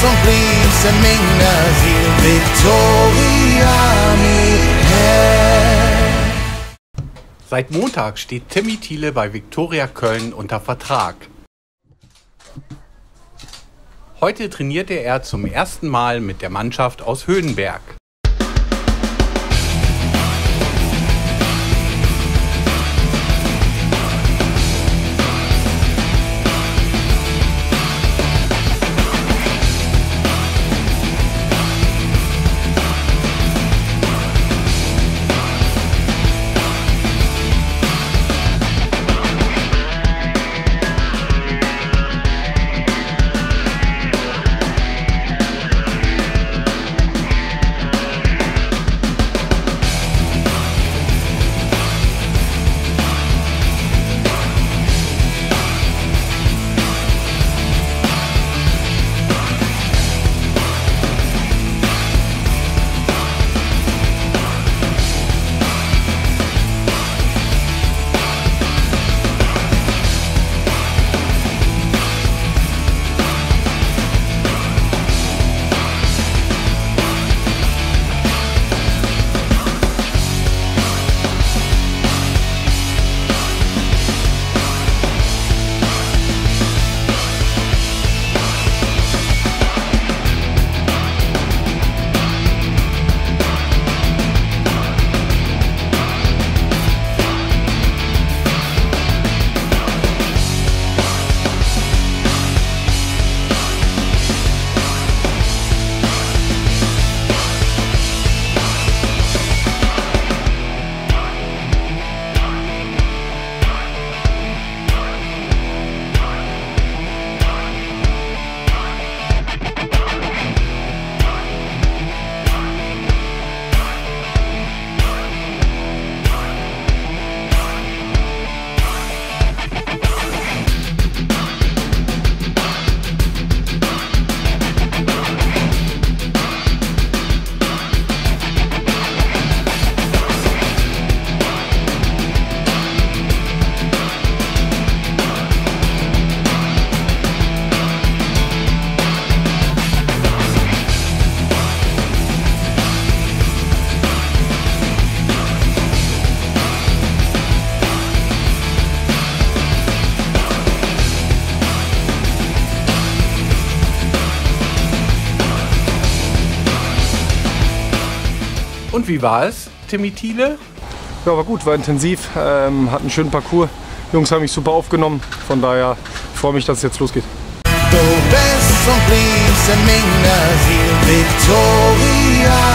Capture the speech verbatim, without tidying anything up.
som blives en mängder till Victoria Michel. Seit Montag steht Timmy Thiele bei Viktoria Köln unter Vertrag. Heute trainierte er zum ersten Mal mit der Mannschaft aus Höhenberg. Und wie war es, Timmy Thiele? Ja, war gut, war intensiv, ähm, hat einen schönen Parcours. Die Jungs haben mich super aufgenommen, von daher freue ich mich, dass es jetzt losgeht. Du bist som blives en mängder till Victoria